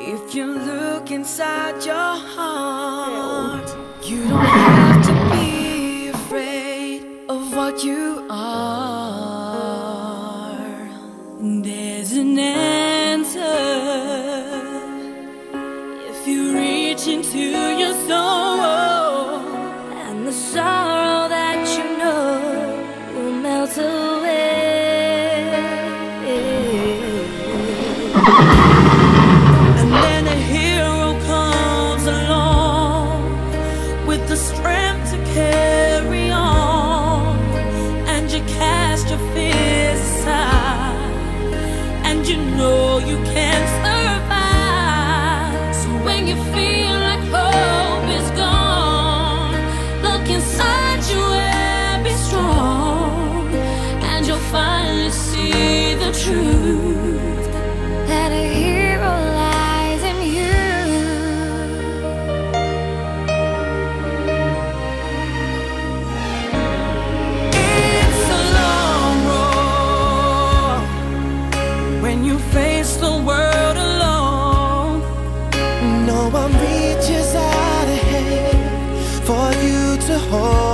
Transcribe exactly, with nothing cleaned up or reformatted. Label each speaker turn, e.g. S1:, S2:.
S1: If you look inside your heart, you don't have to be afraid of what you are. There's an answer if you reach into your soul, and the sorrow that you know will melt away. And then a hero comes along with the strength to carry on, and you cast your fears aside, and you know you can survive. So when you feel like hope is gone, look inside you and be strong, and you'll finally see the truth, that a hero lies in you. It's a long road when you face the world alone.
S2: No one reaches out a hand for you to hold.